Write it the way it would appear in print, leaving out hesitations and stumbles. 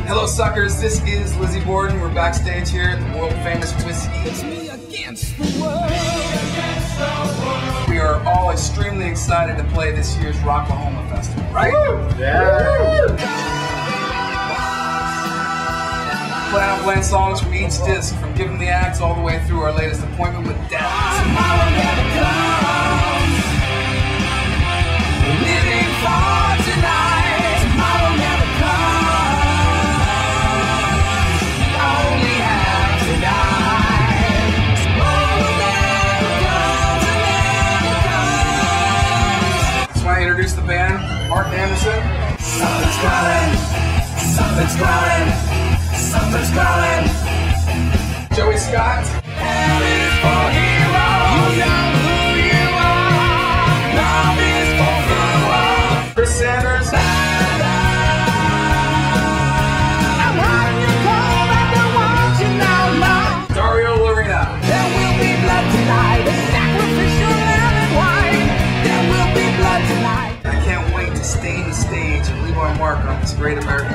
Hello, suckers. This is Lizzie Borden. We're backstage here at the world famous Whiskey. It's me against the world. We are all extremely excited to play this year's Rocklahoma Festival, right? Yeah. Plan on playing songs from each disc, from Giving the Axe all the way through our latest Appointment with Death. Tomorrow never comes. Living for tonight. Tomorrow never comes. We only have tonight. Tomorrow never comes. Never comes. That's why I introduced the band, Mark Anderson. Something's growing. Something's growing. Something's growing. Joey Scott. Headed for heroes. You know who you are. Love is for the world. Chris Sanders. I'm hot and you're cold. I don't want you now, Lord. Dario Lorena. There will be blood tonight. Sacrificial lamb and wine. There will be blood tonight. I can't wait to stain the stage and leave our mark on this great American